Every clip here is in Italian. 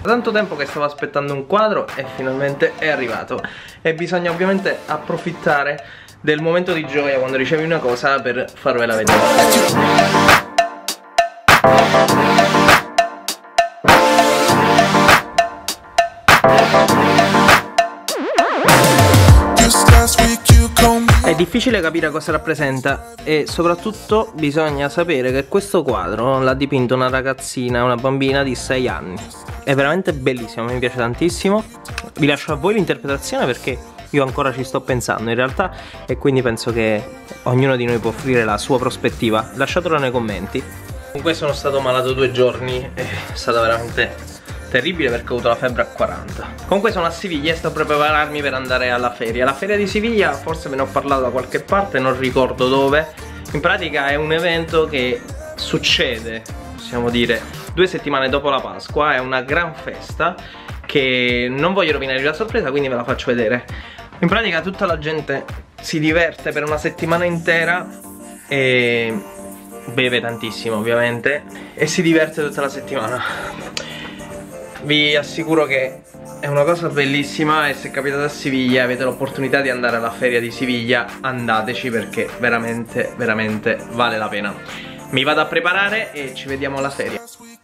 tanto tempo che stavo aspettando un quadro e finalmente è arrivato. E bisogna ovviamente approfittare del momento di gioia quando ricevi una cosa per farvela vedere. È difficile capire cosa rappresenta e soprattutto bisogna sapere che questo quadro l'ha dipinto una ragazzina, una bambina di 6 anni. È veramente bellissimo, mi piace tantissimo. Vi lascio a voi l'interpretazione perché io ancora ci sto pensando in realtà, e quindi penso che ognuno di noi può offrire la sua prospettiva. Lasciatelo nei commenti. Comunque sono stato malato 2 giorni, è stata veramente terribile perché ho avuto la febbre a 40. Comunque sono a Siviglia e sto per prepararmi per andare alla feria. La feria di Siviglia, forse ve ne ho parlato da qualche parte, non ricordo dove. In pratica è un evento che succede, possiamo dire, 2 settimane dopo la Pasqua. È una gran festa che non voglio rovinare la sorpresa, quindi ve la faccio vedere. In pratica tutta la gente si diverte per una settimana intera e beve tantissimo ovviamente e si diverte tutta la settimana. Vi assicuro che è una cosa bellissima e se capitate a Siviglia e avete l'opportunità di andare alla feria di Siviglia, andateci perché veramente, veramente vale la pena. Mi vado a preparare e ci vediamo alla feria.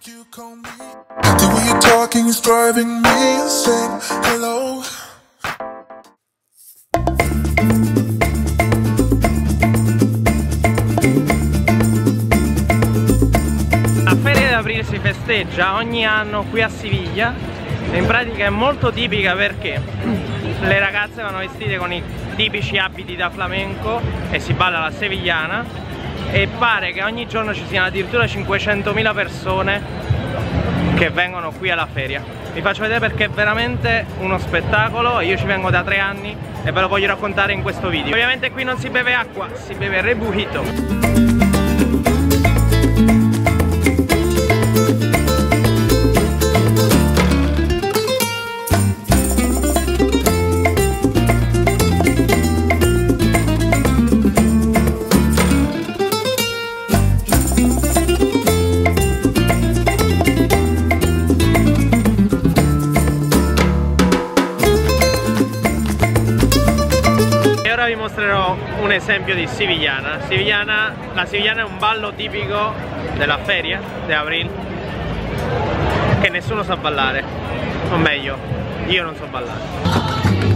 Si festeggia ogni anno qui a Siviglia e in pratica è molto tipica perché le ragazze vanno vestite con i tipici abiti da flamenco e si balla la sevillana e pare che ogni giorno ci siano addirittura 500.000 persone che vengono qui alla feria. Vi faccio vedere perché è veramente uno spettacolo, io ci vengo da 3 anni e ve lo voglio raccontare in questo video. Ovviamente qui non si beve acqua, si beve rebujito. Vi mostrerò un esempio di Sevillana. La Sevillana è un ballo tipico della feria di Abril che nessuno sa ballare, o meglio, io non so ballare.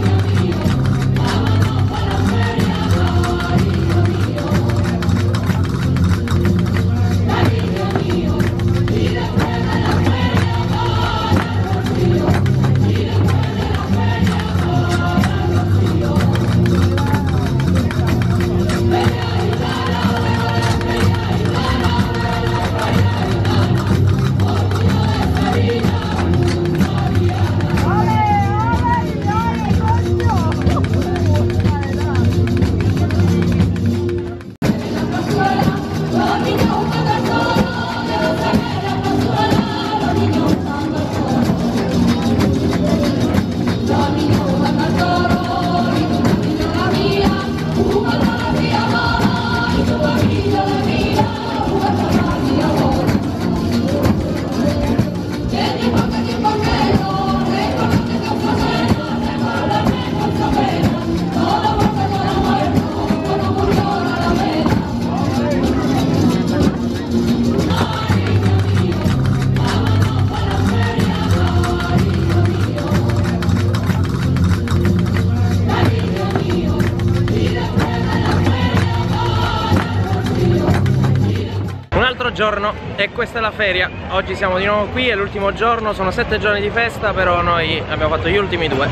Giorno e questa è la feria. Oggi siamo di nuovo qui, è l'ultimo giorno, sono 7 giorni di festa, però noi abbiamo fatto gli ultimi 2.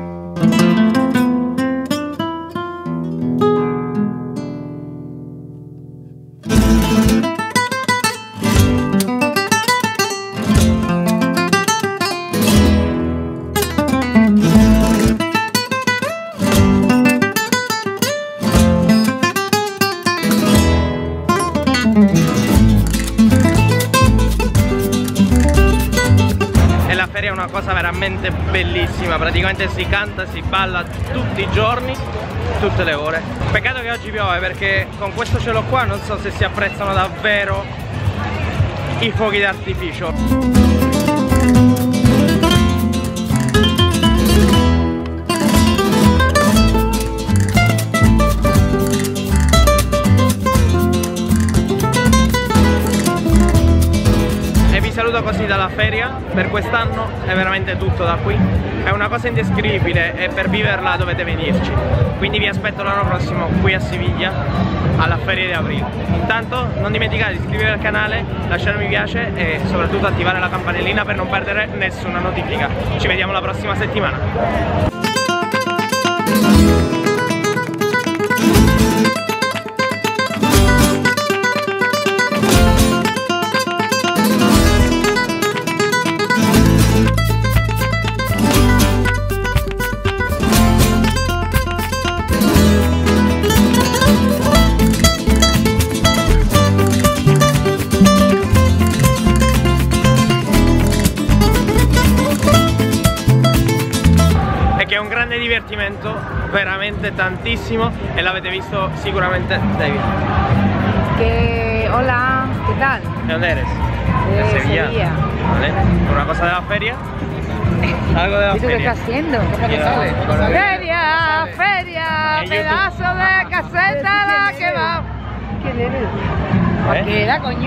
È una cosa veramente bellissima, praticamente si canta, si balla tutti i giorni, tutte le ore. Peccato che oggi piove perché con questo cielo qua non so se si apprezzano davvero i fuochi d'artificio. saluto così dalla feria. Per quest'anno è veramente tutto da qui. È una cosa indescrivibile e per viverla dovete venirci. Quindi vi aspetto l'anno prossimo qui a Siviglia alla feria di aprile. Intanto non dimenticate di iscrivervi al canale, lasciare un mi piace e soprattutto attivare la campanellina per non perdere nessuna notifica. Ci vediamo la prossima settimana. È un grande divertimento, veramente tantissimo, e l'avete visto sicuramente David. Hola, ¿qué tal? ¿De dónde eres? De Sevilla. ¿Vale? ¿Una cosa de la feria? Algo de la ¿Y tú qué feria. estás haciendo? Mira. Feria, feria, En pedazo de caseta la que va. ¿Quién eres? ¿Eh? Queda, coño.